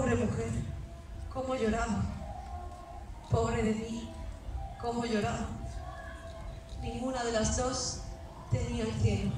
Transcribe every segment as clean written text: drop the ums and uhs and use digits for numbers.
Pobre mujer, cómo lloraba. Pobre de mí, cómo lloraba. Ninguna de las dos tenía el cielo.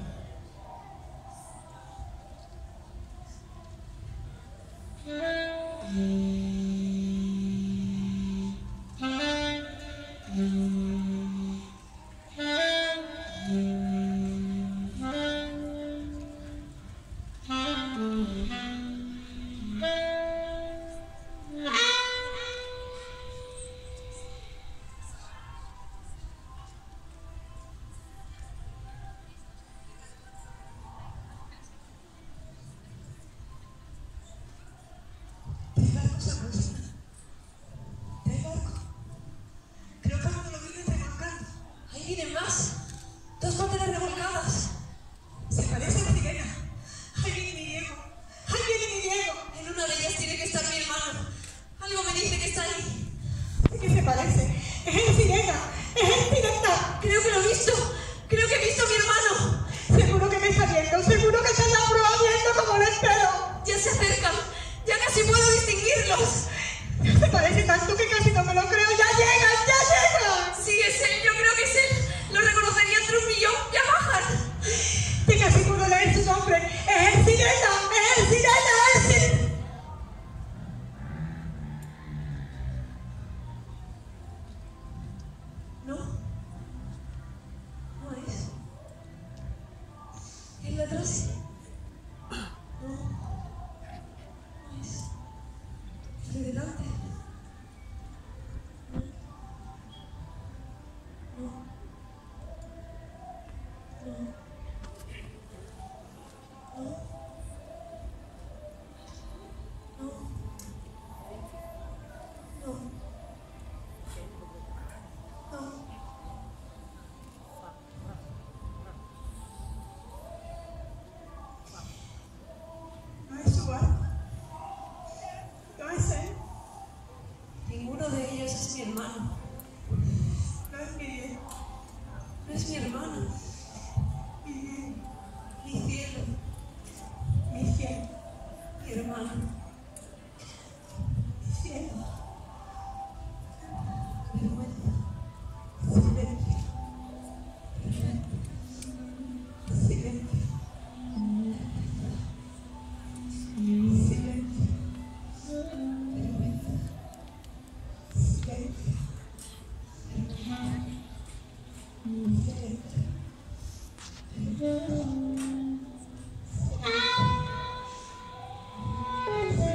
Miren más, dos papeles revolcadas. Se parecen a Sirena. Ahí viene mi Diego. Ahí viene mi Diego. En una de ellas tiene que estar mi hermano. Algo me dice que está ahí. ¿De qué se parece? Es el Sirena. Es el Sirena. Creo que lo he visto. Creo que he visto a mi hermano. Seguro que me está viendo. Seguro que está en la prueba viendo como lo espero. Ya se acercan. Ya casi puedo distinguirlos. Se parece tanto que casi no me lo creo. ¡Ya llegan! ¡Ya llegan! Sí, es él. Yo creo que es él. Lo reconocería entre un millón. ¡Ya bajan! Te casi puedo leer su nombre. ¡Es el Sirena! ¡Es el Sirena! ¡Es el Sirena! No. No es. ¿El de atrás? No. No es. ¿El de delante? Ninguno de ellos es mi hermano. No es mi Diego. No es mi hermano. Mi cielo. Mi cielo. Mi hermano. Mi cielo. Vergüenza. Silencio. Silencio. Silencio. Vergüenza. Silencio. Silencio.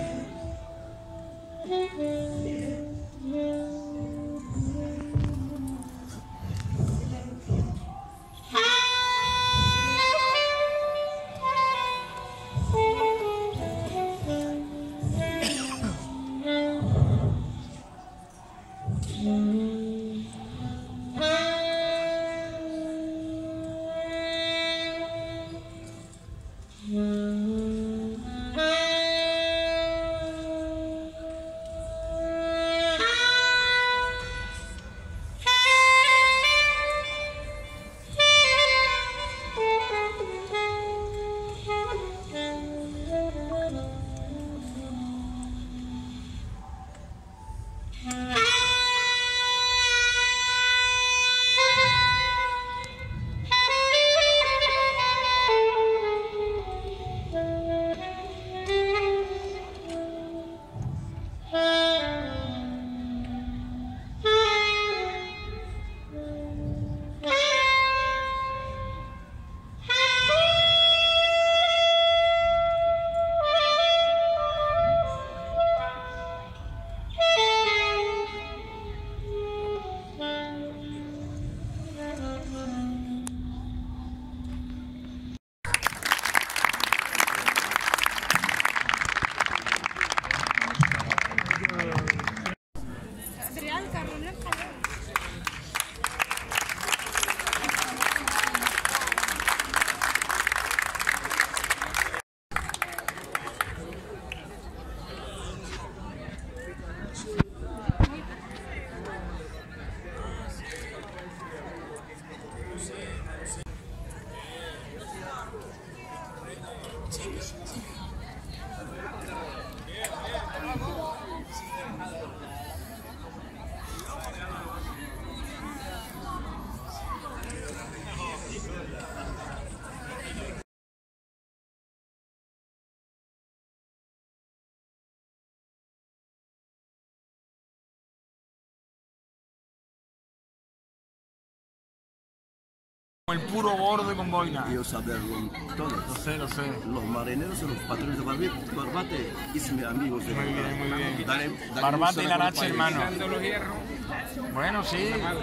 El puro gordo con boina. Yo saberlo todo. Lo sé. Los marineros son los patrones de Barbate y mis amigos de Muy bien, muy bien. Dale Barbate y Larache, hermano. Bueno, sí.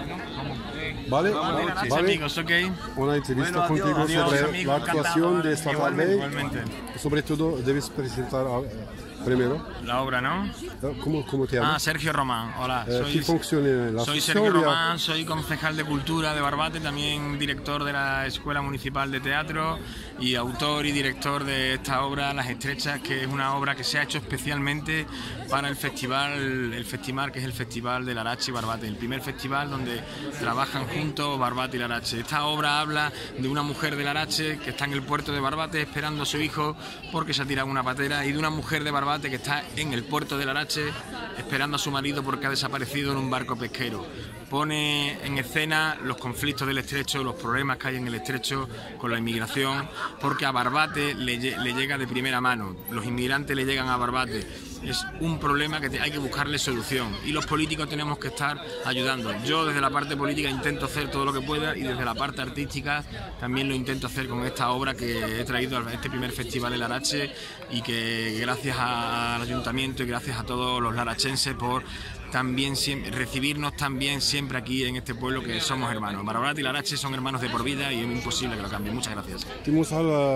Vale, vale. Amigos, ok. Una entrevista Bueno, contigo adiós, sobre amigo, la actuación de esta tarde. Igualmente. Sobre todo debes presentar primero. La obra, ¿no? ¿Cómo te llamas? Sergio Román. Hola. ¿Qué funciona en la Soy asociación? Sergio Román, soy concejal de Cultura de Barbate, también director de la Escuela Municipal de Teatro y autor y director de esta obra, Las Estrechas, que es una obra que se ha hecho especialmente para el festival que es el Festival de Larache y Barbate, el primer festival donde trabajan juntos Barbate y Larache. Esta obra habla de una mujer de Larache que está en el puerto de Barbate esperando a su hijo porque se ha tirado una patera, y de una mujer de Barbate que está en el puerto de Larache esperando a su marido porque ha desaparecido en un barco pesquero. Pone en escena los conflictos del estrecho, los problemas que hay en el estrecho con la inmigración, porque a Barbate le llega de primera mano, los inmigrantes le llegan a Barbate. Es un problema que hay que buscarle solución y los políticos tenemos que estar ayudando. Yo desde la parte política intento hacer todo lo que pueda y desde la parte artística también lo intento hacer con esta obra que he traído a este primer festival en Larache, y que gracias al ayuntamiento y gracias a todos los larachenses por también recibirnos también siempre aquí en este pueblo, que somos hermanos. Barbate y Larache son hermanos de por vida y es imposible que lo cambien. Muchas gracias. Tenemos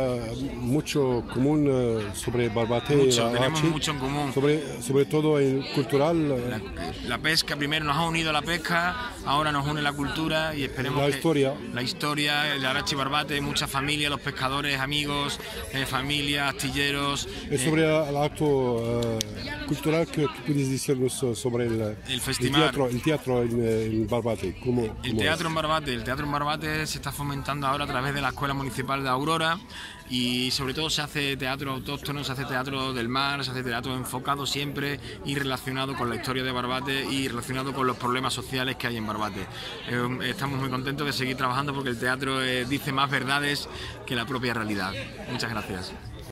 mucho común sobre Barbate y Larache. Tenemos mucho en común. Sobre todo en cultural. La pesca, primero nos ha unido la pesca, ahora nos une la cultura y esperemos la historia, el Larache y Barbate, mucha familia, los pescadores, amigos, familia, astilleros. Sobre el acto cultural que puedes decirnos sobre el festival. El teatro en Barbate. El teatro en Barbate se está fomentando ahora a través de la Escuela Municipal de Aurora, y sobre todo se hace teatro autóctono, se hace teatro del mar, se hace teatro enfocado siempre y relacionado con la historia de Barbate y relacionado con los problemas sociales que hay en Barbate. Estamos muy contentos de seguir trabajando porque el teatro dice más verdades que la propia realidad. Muchas gracias.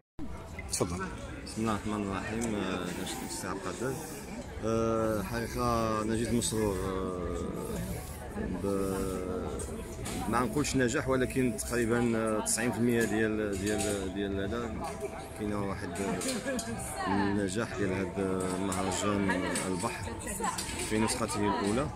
بسم الله الرحمن الرحيم. نشكر السي عبد الحقيقة أنا جيت مسرور ما نقولش نجاح، ولكن تقريبا 90% ديال هذا كاين واحد النجاح ديال هذا مهرجان البحر في نسخته الأولى.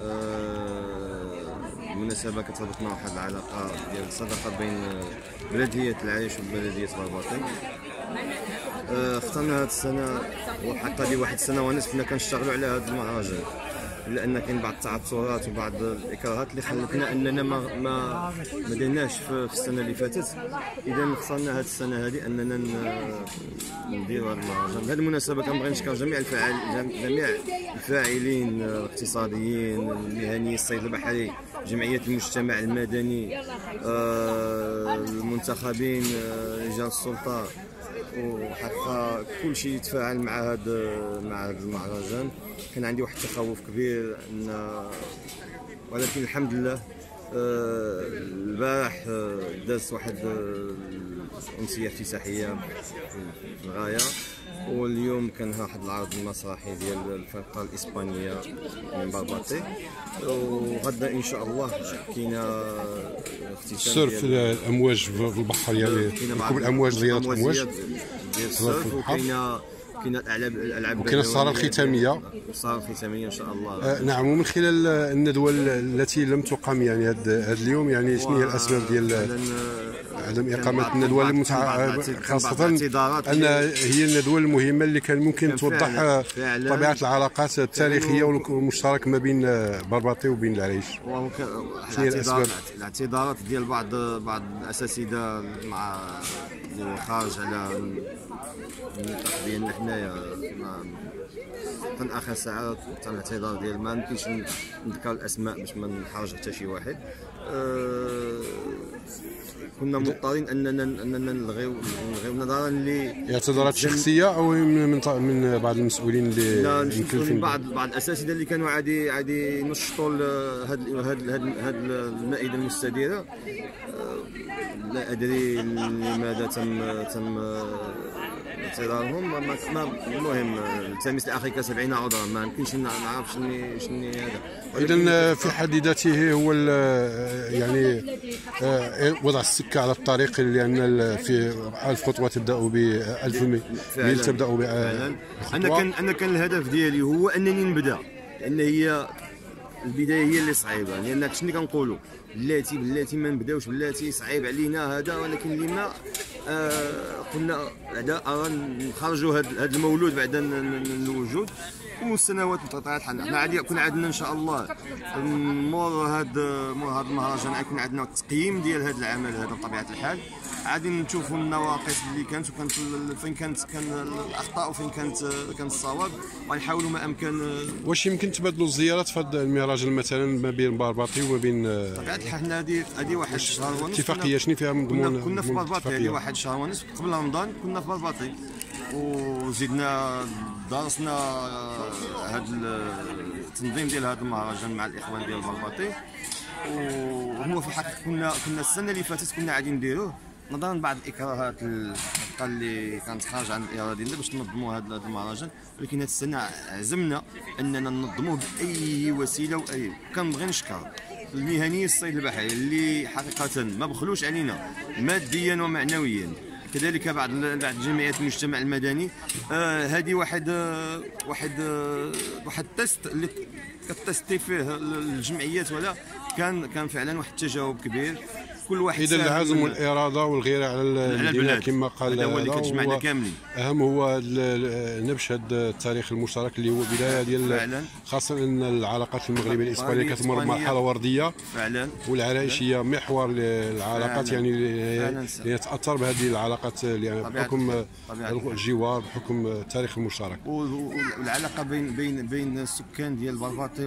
المناسبة كتربطنا واحد العلاقة ديال الصداقة بين بلدية العريش وبلدية برباطي. اخترنا هذه السنة، والحق هذه واحد السنة ونصف كنا كنشتغلوا على هذا المهرجان، لأن كاين بعض التعثرات وبعض الإكراهات اللي خلتنا أننا ما درناش في السنة اللي فاتت. إذا اخترنا هذه السنة هذه أننا نديروا هذا المهرجان. بهذه المناسبة كنبغي نشكر جميع الفاعلين الاقتصاديين، المهنيين، الصيد البحري، جمعية المجتمع المدني، المنتخبين، رجال السلطة، وحقا كل شيء يتفاعل مع هذا المهرجان. كان عندي واحد التخوف كبير ولكن الحمد لله البارح دازت واحد الأمسية افتتاحية في الغاية، واليوم كان واحد العرض المسرحي ديال الفرقة الإسبانية من برباطي، وغدا إن شاء الله كاينة اختتام صرف الأمواج في البحر، يعني ركوب الأمواج، رياضة الأمواج ديال الصرف، وكاينة الألعاب وكاينة الصالة الختامية. إن شاء الله. نعم. ومن خلال الندوة التي لم تقام يعني هذا اليوم، يعني شنو هي الأسباب ديال عدم إقامة الندوة خاصة أن هي الندوة المهمة اللي كان ممكن توضح طبيعة العلاقات التاريخية والمشترك ما بين برباطي وبين العريش؟ شنو هي الأسباب؟ الاعتذارات ديال بعض الأساتذة مع الخارج على النطاق ديالنا حنايا كان اخر ساعه تم الاعتذار ديال ما يمكنش نذكر الاسماء باش ما نحرج حتى شي واحد. كنا مضطرين اننا نلغيو نظرا اعتذارات شخصيه او من بعض المسؤولين اللي يمكن بعض الاساتذه اللي كانوا عادي ينشطوا هاد المائده المستديره. لا ادري لماذا تم احتضارهم. المهم التمس لاخيك 70 عذرا، ما يمكنش نعرف شنو هذا. اذا في حد ذاته هو يعني وضع السكه على الطريق، لان في 1000 خطوه تبدا ب 1000 ميل تبدا ب انا كان الهدف ديالي هو انني نبدا، لان هي البدايه هي اللي صعيبه. لان شنو كنقولوا بلاتي ما نبداوش، بلاتي صعيب علينا هذا، ولكن لما قلنا بعدا نخرجوا هذا المولود بعدا الوجود. والسنوات بطبيعه الحال حنا كون عندنا ان شاء الله مور هذا المهرجان غيكون عندنا التقييم ديال هذا العمل هذا بطبيعه الحال. غادي نشوفوا النواقص اللي كانت فين كان الاخطاء وفين كان الصواب، ونحاولوا ما امكن. واش يمكن تبادلوا الزيارات في هذا المهرجان مثلا ما بين برباطي وما بين بطبيعه الحال؟ حنا هذه واحد الشهر ونص اتفاقيه شنو فيها مضمون؟ كنا في برباطي هذه واحد الشهر ونص قبل رمضان، كنا في برباطي وزدنا درسنا هذا التنظيم ديال هذا المهرجان مع الاخوان ديال برباطي. وهو في الحقيقه كنا السنه اللي فاتت كنا غادي نديروه نظرا لبعض الاكراهات اللي كانت خارجه عن الاراده ديالنا باش ننظموا هذا المهرجان، ولكن هذه السنه عزمنا اننا ننظموه باي وسيله. واي كنبغي نشكر المهنيين الصيد البحري اللي حقيقه ما بخلوش علينا ماديا ومعنويا، كذلك بعض جمعيات المجتمع المدني. هذه واحد التست اللي كتستي فيه الجمعيات، ولا كان فعلا واحد التجاوب كبير. كل واحد اذا العزم والاراده والغيره على البلاد كما قال هذا هو اللي كتجمعنا كاملين. اهم هو نبش هذا التاريخ المشترك اللي هو بدايه ديال خاصه ان العلاقات المغربيه الاسبانيه كتمر بمرحله ورديه فعلا، والعرائشيه محور للعلاقات يعني يتاثر بهذه العلاقات يعني بحكم الجوار بحكم التاريخ المشترك. والعلاقه بين السكان ديال برباطي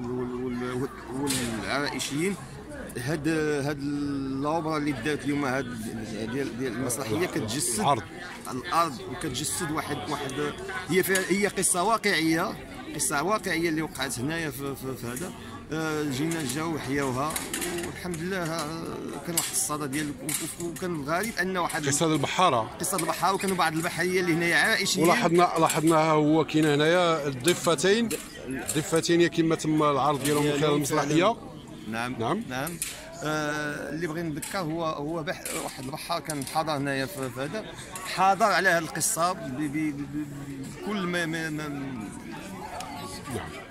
والعرائشيين. هاد اللوبره اللي دارت اليوم ديال المسرحيه كتجسد الارض وكتجسد واحد هي قصه واقعيه اللي وقعت هنايا في هذا. جينا جاو حياوها والحمد لله. كان واحد الصدى ديال، وكان الغالب ان واحد قصه البحاره وكانوا بعض البحريه اللي هنايا عائشيين. لاحظناها هو كاين هنايا الضفتين كما تم العرض ديالهم من خلال المسرحيه. نعم. اللي بغينا نذكر هو واحد البحار كان حاضر هنايا في هذا، حاضر على هذه القصه بكل ما